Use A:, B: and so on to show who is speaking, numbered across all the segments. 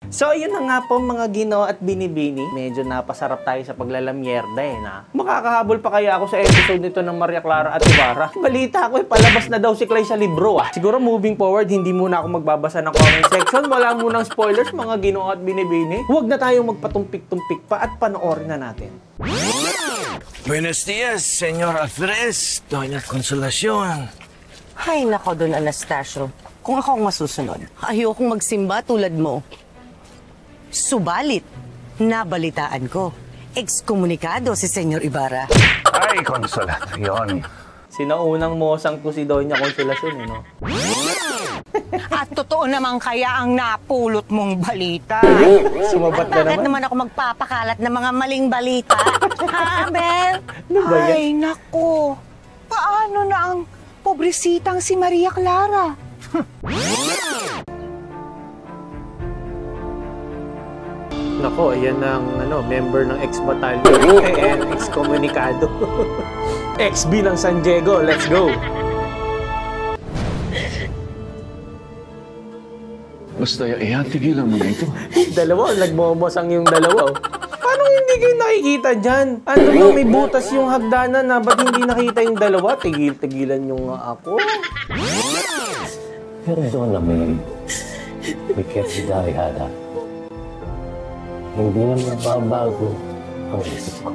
A: So, yun na nga po mga Ginoo at Binibini. Medyo napasarap tayo sa paglalamyerda na. Makakahabol pa kaya ako sa episode nito ng Maria Clara at Ibarra? Balita ko palabas na daw si Clay sa libro Siguro moving forward, hindi muna ako magbabasa ng comment section. Wala munang spoilers mga Ginoo at Binibini. Huwag na tayong magpatumpik-tumpik pa at panoorin na natin.
B: Buenos días, Señor Alfres, Doña Consolacion.
C: Ay, nako Don Anastasio. Kung ako ang masusunod, ayokong magsimba tulad mo. Subalit, nabalitaan ko. Ekskomunikado si Senyor Ibarra.
B: Ay, Consolacion.
A: Sinaunang mosang ko si Doña Consolacion, no?
C: At totoo naman kaya ang napulot mong balita.
A: Sumabat na
C: Bakit
A: naman.
C: naman ako magpapakalat ng mga maling balita? Ha, Abel?
A: Ano ba yan?
D: Ay, naku. Paano na ang pobresitang si Maria Clara?
A: Nako, ayan ang member ng ex-batalyon. Ex-komunikado. XB ng San Diego. Let's go!
B: Basta tigilan mo na ito.
A: Dalawa, nagmomosang yung dalawa. Paano hindi kayo nakikita dyan? Ano ba, may butas yung hagdanan na ba't hindi nakita yung dalawa? Tigil-tigilan nyo nga ako.
E: Perdóname, mi querida hijada. Hindi na magbabago ang isip ko.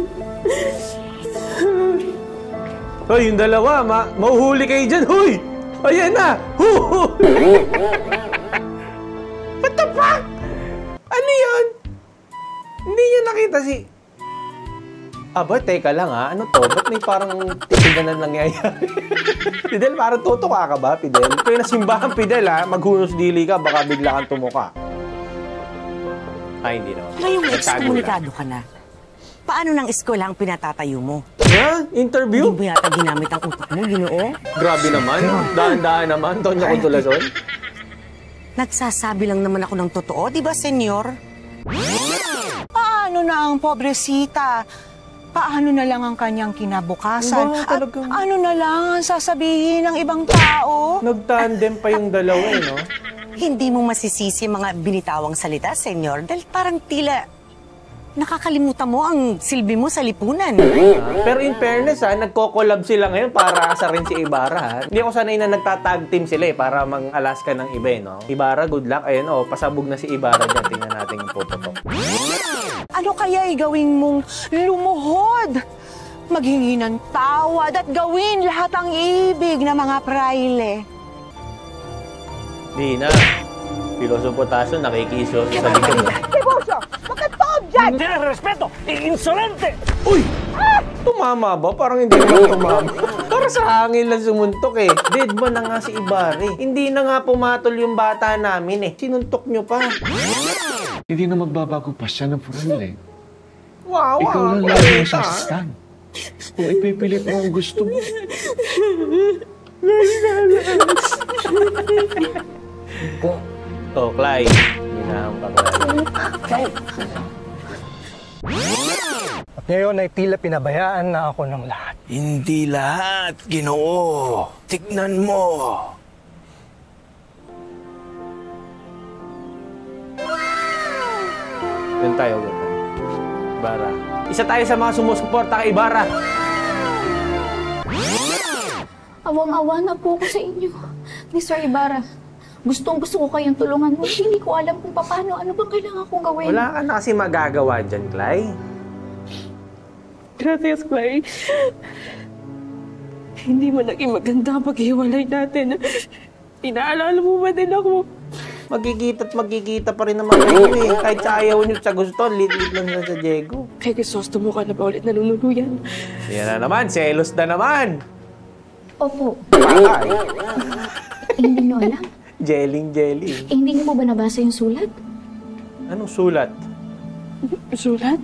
A: Hoy, yung dalawa, mauhuli kayo dyan, huy! Ayan na! Huhuli! What the fuck? Ano yun? Hindi nyo nakita si... Aba, teka lang ano to? Ba't may parang titigan na nangyayari? Fidel, parang tutuka ka ba, Fidel? Kaya nasimbahan, Fidel maghunos dili ka, baka bigla kang tumuka. Ay, hindi naman.
C: Ngayong ekskomunikado ka na. Paano ng eskwela ang pinatatayo mo?
A: Interview?
C: Hindi mo yata ginamit ang utak mo, Ginoo?
A: Grabe naman. Dahan-dahan naman. Doña Consolacion.
C: Nagsasabi lang naman ako ng totoo, di ba, senyor?
D: Paano na ang pobresita? Paano na lang ang kanyang kinabukasan?
A: Diba,
D: At
A: talagang-
D: ano na lang ang sasabihin ng ibang tao?
A: Nagtandem pa yung dalawa, no?
C: Hindi mo masisisi mga binitawang salita, senyor, dahil parang tila nakakalimutan mo ang silbi mo sa lipunan.
A: Pero in fairness, nagko-collab sila ngayon para asa rin si Ibarra, Hindi ako sanay na nagtatag team sila, para mang-alas ka ng iba, no? Ibarra, good luck. Ayun, pasabog na si Ibarra dyan. Tingnan natin yung photo to.
D: Ano kaya gawin mong lumuhod? Maghingi ng tawad at gawin lahat ang ibig ng mga praile.
A: Di na. Pilosopo Taso, nakikiso sa likod.
D: Tiburcio, bakit pa dyan?
B: Tienes respeto, insolente!
A: Uy! Tumama ba? Parang hindi naman tumama. Para sa hangin lang sumuntok Dead ba na nga si Ibarra Hindi na nga pumatol yung bata namin Sinuntok nyo pa.
F: Hindi na magbabago pa siya ng Furale.
A: Wow,
F: Ikaw lang lagi ang sasastan. Kung ipipilit mo ang gusto mo.
A: Clay. Hinaham ka, Clay.
G: At ngayon ay tila pinabayaan na ako ng lahat.
B: Hindi lahat, Ginoo. Tignan mo.
A: Doon tayo, Ibarra. Isa tayo sa mga sumusuporta kay Ibarra.
H: Awang-awa na po ako sa inyo, Mr. Ibarra. Gustong-gusto ko kayong tulungan mo. Hindi ko alam kung paano. Ano bang kailangan kong gawin?
A: Wala ka na kasi magagawa dyan, Clay.
I: Gracias, Clay. Hindi mo naging maganda ang paghiwalay natin. Inaalala mo ba din ako?
A: Magkikita pa rin naman kayo Kahit sa ayaw nyo sa gusto, lit-lit lang sa Diego.
I: Kay Crisostomo ka na ba ulit nanunuluyan?
A: Yan na naman, selos na naman.
H: Opo.
A: Patay.
H: Hindi nyo alam.
A: Jelly.
H: Hindi nyo po ba nabasa yung sulat?
A: Anong sulat?
I: Sulat?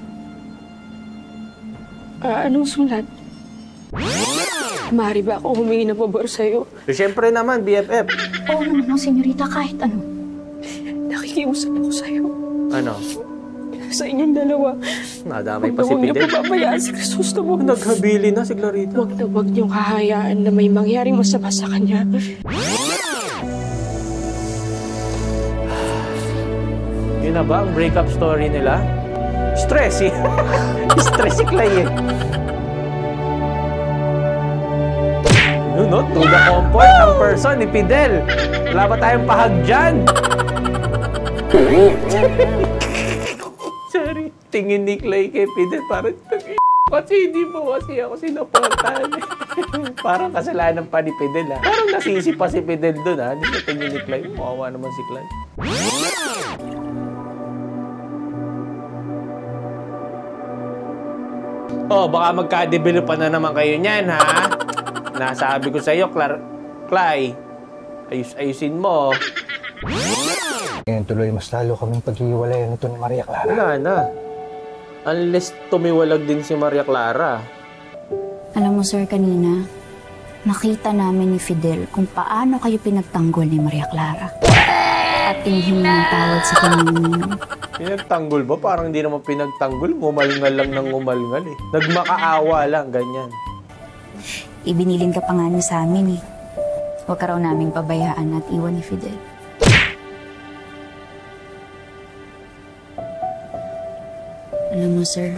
I: Anong sulat? Maaari ba ako humingi ng pabor sa'yo?
A: Siyempre naman, BFF.
H: Oo naman, senyorita, kahit ano.
I: Nakikiusap ako sa'yo.
A: Ano?
I: Sa inyong dalawa.
A: Nadamay pa si
I: Huwag niyo
A: Fidel.
I: pababayaan si Crisostomo.
A: Naghabili na si Clarita.
I: Huwag na huwag niyong hahayaan na may mangyaring masama sa kanya.
A: Yun na ba ang breakup story nila? Stress eh. Stress si Clay eh. Yun no, to the comfort ng person ni Fidel. Wala ba tayong pahag dyan? Sorry. Tingin ni Clay kay Fidel parang kasi hindi mo kasi ako sinaportahan. Parang kasalanan pa ni Fidel ha. Parang nasisi pa si Fidel dun ha. Hindi sa tingin ni Clay. Mawawa naman si Clay. Oh, baka magka-develop pa na naman kayo niyan ha. Nasabi ko sa iyo, Clay. Ayusin mo.
G: Ngayon tuloy mas lalo kaming paghiwalayan nito ni Maria Clara.
A: Wala na. Unless tumiwalag din si Maria Clara.
H: Alam mo, sir, kanina, nakita namin ni Fidel kung paano kayo pinagtanggol ni Maria Clara. At tinihim ng tawad sa kanyang.
A: Pinagtanggol ba? Parang hindi naman pinagtanggol. Ngumalngal lang ng ngumalngal eh. Nagmakaawa lang, ganyan.
H: Ibinilin ka pa nga niya sa amin eh. Huwag ka raw naming pabayaan at iwan ni Fidel. Alam mo, sir,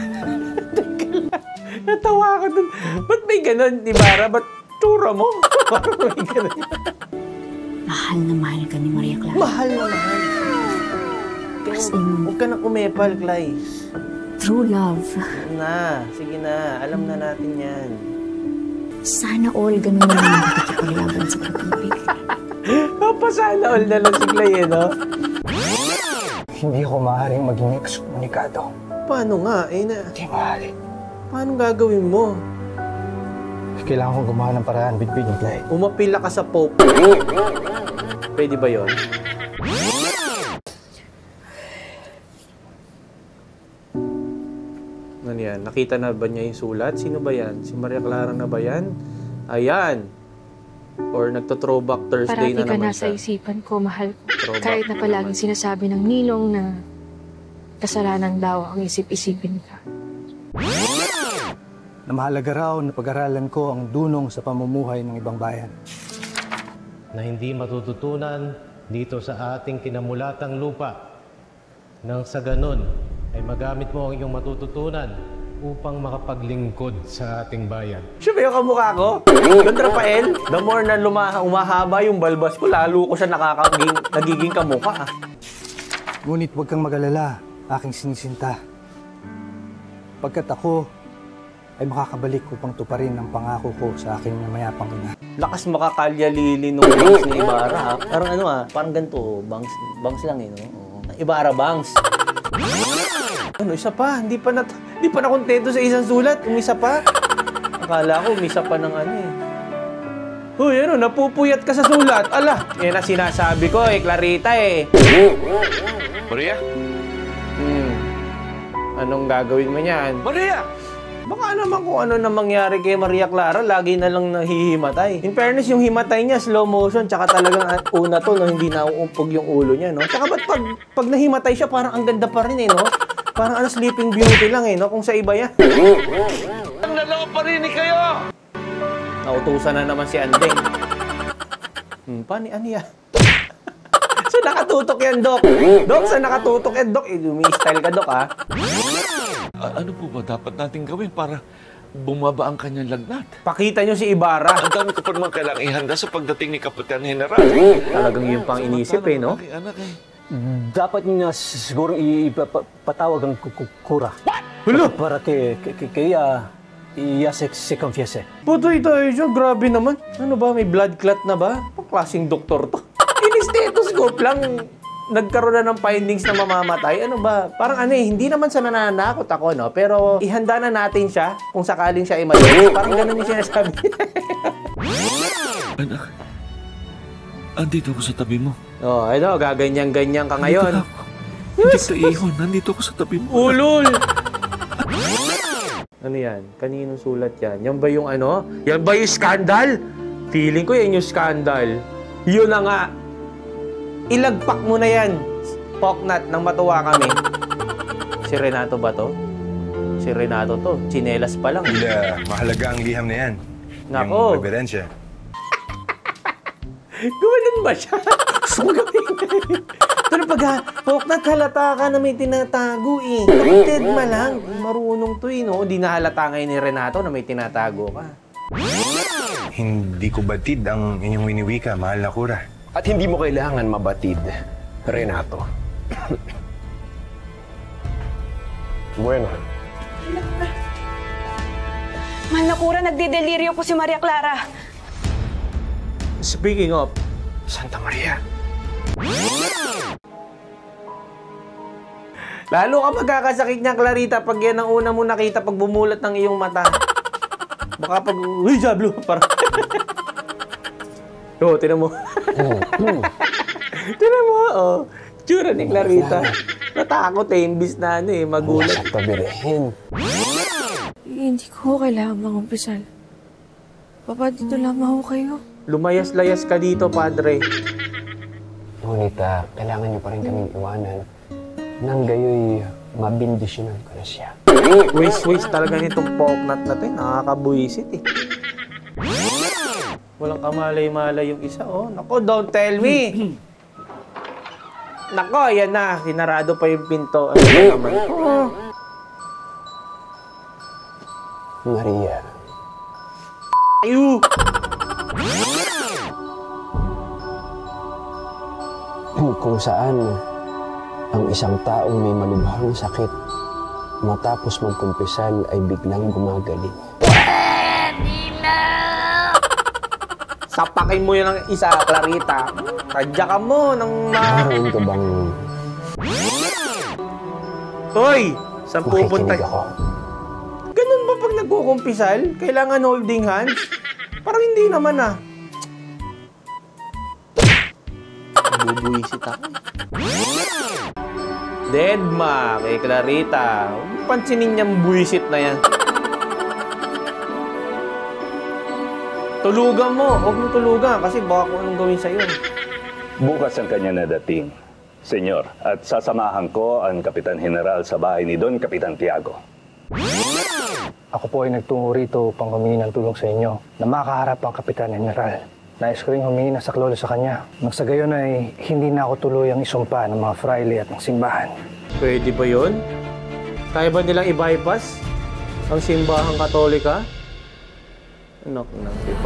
A: Natawa ka dun. Ba't may ganun, Ibarra? Ba't tsura mo? Parang may ganun.
H: mahal na mahal ka ni Maria Clara.
A: Mahal na mahal.
H: As in,
A: Huwag ka na umepal, Clay.
H: true love.
A: Na, sige na. Alam na natin yan.
H: Sana all ganun na lang nakikipaglaban sa pag-ibig.
A: Papasana all na lang si Clay eh, no?
G: Hindi ako maaaring maging ekskomunikado.
A: Paano nga? Eh na,
G: Hindi maaari.
A: paano gagawin mo?
G: Kailangan kong gumawa ng paraan, Bidbid ni Clay.
A: Umapila ka sa Pope. Pwede ba yun? Ano yan? Nakita na ba niya yung sulat? Sino ba yan? Si Maria Clara na ba yan? Ayan! Or nagto-throwback Thursday
I: Parati
A: na
I: ka
A: naman
I: nasa
A: siya.
I: isipan ko, mahal ko.
A: Throwback
I: Kahit na
A: na
I: palaging
A: naman.
I: sinasabi ng ninong na kasalanan daw ang isip-isipin ka.
G: Na mahalaga raw na pag-aralan ko ang dunong sa pamumuhay ng ibang bayan.
J: Na hindi matututunan dito sa ating kinamulatang lupa. Nang sa ganon ay magamit mo ang iyong matututunan upang makapaglingkod sa ating bayan.
A: Siya ba yung kamukha ko? Don Rafael? The more na umahaba yung balbas ko, lalo ko siya nagiging kamukha.
G: Ngunit huwag kang mag-alala, aking sinisinta. Pagkat ako ay makakabalik upang tuparin ang pangako ko sa aking mayapang ina.
A: Lakas makakalya-lili nung bangs ni Ibarra ha. Parang ano ha, parang ganito, bangs lang eh no? Oo. Ibarra bangs. Ano, isa pa, hindi pa na kontento sa isang sulat, umisa pa. Akala ko, umisa pa ng ano eh. Uy, ano, napupuyat ka sa sulat. Ala, yan ang sinasabi ko eh, Clarita eh.
B: Maria?
A: Anong gagawin mo niyan?
B: Maria!
A: Baka naman kung ano na mangyari kay Maria Clara, lagi na lang nahihimatay. In fairness, yung himatay niya, slow motion, tsaka talagang una to, no, hindi nauumpog yung ulo niya, no? Tsaka ba't pag nahimatay siya, parang ang ganda pa rin, eh, no? Parang ano, sleeping beauty lang, eh, no? Kung sa iba yan.
B: Ang dalawa pa rin kayo!
A: Nautusan na naman si Andeng. Paano yan? So, nakatutok yan, Dok. Dok, sa nakatutok yan, Dok. Umi-style ka, Dok, ha?
F: Ano po ba dapat natin gawin para bumaba ang kanyang lagnat?
A: Pakita nyo si Ibarra.
F: Ang dami ko pa naman kailangang ihanda sa pagdating ni Kapitan General.
A: Talagang yung pang inisip, eh, no?
F: Anak, eh.
E: Dapat niya siguro ipatawag ang kura.
A: Hulo!
E: Para kaya se confiese.
A: Putoy tayo siya, grabe naman. Ano ba, may blood clot na ba? Pang klaseng doktor to. In-stethoscope lang, nagkaroon na ng findings na mamamatay. Ano ba? Parang ano eh, hindi naman sa nananakot ako, no? Pero ihanda na natin siya kung sakaling siya ay mali. Parang ganun yung sinasabi.
F: Anak, andito ako sa tabi mo.
A: Oh, ano, gaganyan-ganyan ka ngayon.
F: Hindi ka ihon, nandito ako sa tabi mo.
A: Ulol! Ano yan? Kaninong sulat yan? Yan ba yung ano? Yan ba yung scandal? Feeling ko yan yung scandal. Yun na nga. Ilagpak mo na yan. Poknat, nang matuwa kami. Si Renato ba to? Si Renato to. Chinelas pa lang.
K: Mahalaga ang liham na yan.
A: Nako.
K: Yung ebidensya.
A: Gumanon ba siya? Gusto mo gawin? Pero pag Poknat, halata ka na may tinatago eh. Kapitid ma lang. Marunong to eh, no? Hindi na halata ngayon ni Renato na may tinatago ka.
K: Hindi ko batid ang inyong winiwika, mahal na Kura.
L: At hindi mo kailangan mabatid, Renato. Bueno.
D: Mahal na Kura, nagdideliryo po si Maria Clara.
A: Speaking of,
L: Santa Maria.
A: lalo ka magkakasakit niya, Clarita, pag yan ang una mo nakita pag bumulat ng iyong mata. Baka pag, uy, Diablo, parang... Oo, tinan mo. Tinan mo, oh. Tsura ni Clarita. Natakot eh, imbis na ano eh, magulat.
I: Hindi ko kailangan mangumpisal. Papa, dito lamang ako kayo.
A: Lumayas-layas ka dito, Padre.
L: Ngunit kailangan niyo pa rin kaming iwanan nang gayoy mabindisyonan ko na siya.
A: Waste talaga nitong Poknat na to eh. Nakakabuisit eh. Walang kamalay-malay yung isa, oh. Nako, don't tell me! Nako, ayan na. Sinarado pa yung pinto. Ano ba naman? Oh.
L: Maria.
A: Ayu!
L: Kung saan ang isang taong may malubhang sakit matapos magkumpisal ay biglang gumagaling.
A: Sapakin mo yun ng isa, Clarita. Tadya ka mo ng
L: Meron ka bang
A: Hoy! Saan pupunta?
L: makikinig ako?
A: Ganun ba pag nagkukumpisal? Kailangan holding hands? Parang hindi naman ah. Bubuisit ako. Deadma kay Clarita. Huwag pansinin niyang buwisit na yan. Tulugan mo. Huwag mo tulugan kasi baka kung anong gawin sa'yo.
M: Bukas ang kanya na dating, Senyor, at sasamahan ko ang Kapitan General sa bahay ni Don Kapitan Tiago.
G: Ako po ay nagtungo rito upang humingi ng tulong sa inyo na makaharap ang Kapitan General. Nais ko rin humingi ng saklolo sa kanya. Nang sa gayon ay hindi na ako tuluyang isumpa ng mga fraile at ng simbahan. Pwede ba yun? Kaya ba nilang i-bypass ang simbahang Katolika? Anak ng tipo.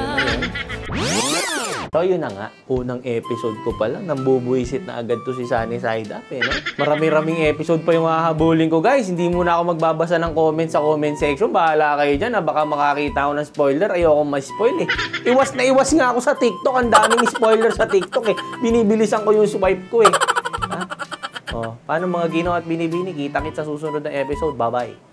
G: So yun na nga, unang episode ko pa lang, nambubuisit na agad to si Sunny Side Up eh, no? Marami-raming episode pa yung hahabulin ko, guys. Hindi muna ako magbabasa ng comments sa comment section. Bahala kayo dyan, ha? Baka makakita ako ng spoiler. Ayoko ma-spoil eh. Iwas na iwas nga ako sa TikTok. Ang daming spoiler sa TikTok eh. Binibilisan ko yung swipe ko eh. Ha? Oh, paano mga ginawa at binibini? Kita-kits sa susunod na episode. Bye-bye.